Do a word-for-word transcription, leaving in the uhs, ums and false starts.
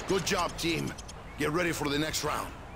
Good job, team. Get ready for the next round.